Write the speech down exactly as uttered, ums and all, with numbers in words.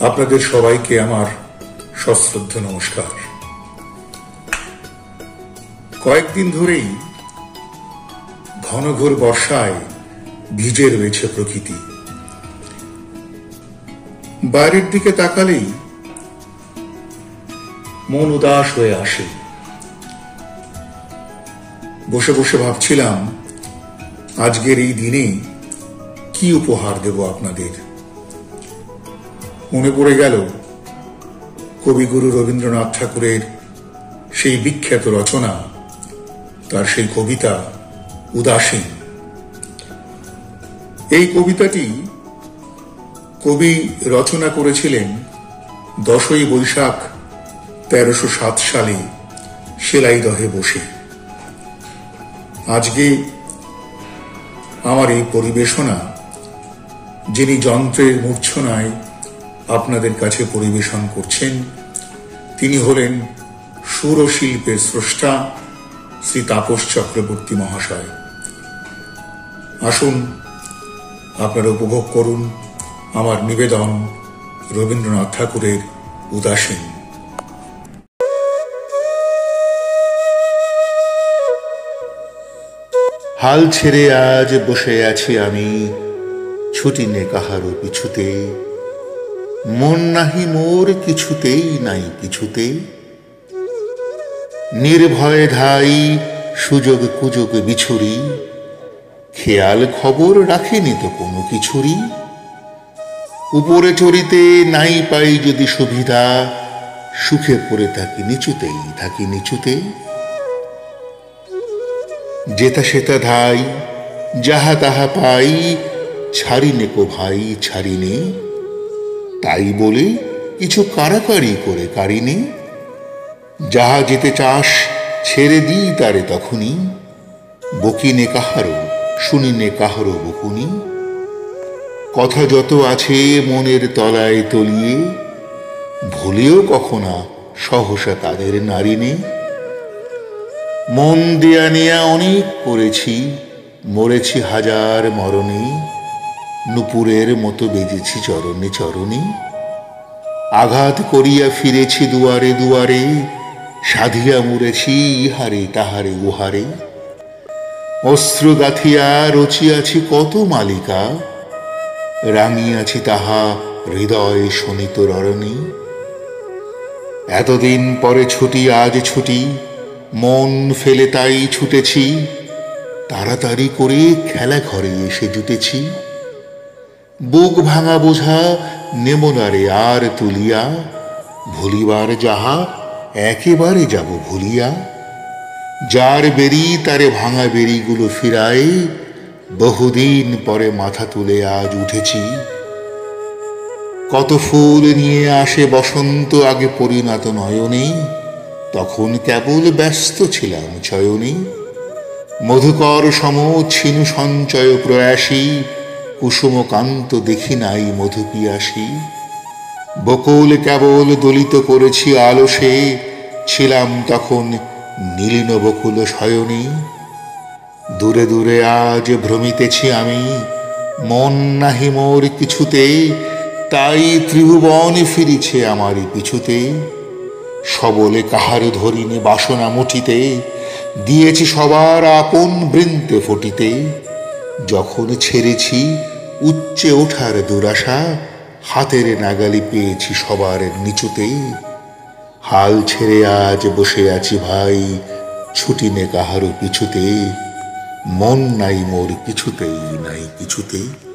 আপনাদের সবাইকে আমার সশ্রদ্ধ নমস্কার। কয়েকদিন ধরেই ঘনঘোর বর্ষায় ভিজে রয়েছে প্রকৃতি। বাইরের দিকে তাকালেই মন উদাস হয়ে আসে। বসে বসে ভাবছিলাম আজকের এই দিনে কি উপহার দেব আপনাদের। মনে পড়ে গেল কবিগুরু রবীন্দ্রনাথ ঠাকুরের সেই বিখ্যাত রচনা, তার সেই কবিতা উদাসীন। এই কবিতাটি কবি রচনা করেছিলেন দশই বৈশাখ তেরোশো সাত সালে সেলাইদহে বসে। আজকে আমার এই পরিবেশনা যিনি যন্ত্রের মূর্ছনায় আপনাদের কাছে পরিবেশন করছেন, তিনি হলেন সুর ও শিল্পের স্রষ্টা শ্রী তাপস চক্রবর্তী মহাশয়। আসুন আপনারা উপভোগ করুন আমার নিবেদন রবীন্দ্রনাথ ঠাকুরের উদাসীন। হাল ছেড়ে আজ বসে আছি আমি, ছুটি নে কাহারো পিছুতে, মন নাহি মোর কিছুতেই নাই কিছুতে, নির্ভয়ে ধাই সুযোগ কুযোগ বিছুরি, খেয়াল খবর রাখেনি তো কোনো কিছুরই, উপরে চড়িতে নাই পাই যদি সুবিধা, সুখে পড়ে থাকি নিচুতেই থাকি নিচুতে, যেথা সেথা ধাই যাহা তাহা পাই, ছাড়িনে কো ভাই ছাড়িনে, তাই বলে কিছু কাড়াকাড়ি করে কাড়িনে, যাহা যেতে চাস ছেড়ে দিই তারে তখনই, বকিনে কাহারো শুনিনে কাহারো বকুনি, কথা যত আছে মনের তলায় তলিয়ে, ভুলেও কখনা সহসা তাদের নারিনে, মন দেয়া নেয়া অনেক করেছি, মরেছি হাজার মরণে, নুপুরের মতো বেজেছি চরণে চরণে, আঘাত করিয়া ফিরেছি দুয়ারে দুয়ারে, সাধিয়া মরেছি ইহারে তাহারে উহারে, অস্ত্র গাথিয়া রচিয়াছি কত মালিকা, রাঙিয়াছি তাহা হৃদয় শোনিত ররণী, এতদিন পরে ছুটি আজ ছুটি, মন ফেলে তাই ছুটেছি, তাড়াতাড়ি করে খেলা ঘরে এসে জুটেছি, বুক ভাঙা বোঝা নেমনারে আর তুলিয়া, ভুলিবার যাহা একেবারে যাব ভুলিয়া, যার বেরি তারে ভাঙা বেরিগুলো ফিরায়, বহুদিন পরে মাথা তুলে আজ উঠেছি, কত ফুল নিয়ে আসে বসন্ত আগে পরিণত নয়নে, তখন কেবল ব্যস্ত ছিলাম চয়নে, মধুকর সম ছিনু সঞ্চয় প্রয়াসী, কুসুমকান্ত দেখি নাই মধু পিয়াসী, বকুল কেবল দলিত করেছি আলসে, ছিলাম তখন নীলিন বকুল শয়নে, দূরে দূরে আজ ভ্রমিতেছি আমি, মন নাহি মোর কিছুতে, তাই ত্রিভুবন ফিরিছে আমারই পিছুতে, সবলে কাহার ধরিনে বাসনা মুঠিতে, দিয়েছি সবার আপন বৃন্তে ফটিতে, যখন ছেড়েছি উচ্চে ওঠার দুরাশা, হাতের নাগালি পেয়েছি সবার নিচুতে, হাল ছেড়ে আজ বসে আছি ভাই, ছুটি নে কাহারো পিছুতে, মন নাই মোর কিছুতেই নাই কিছুতে।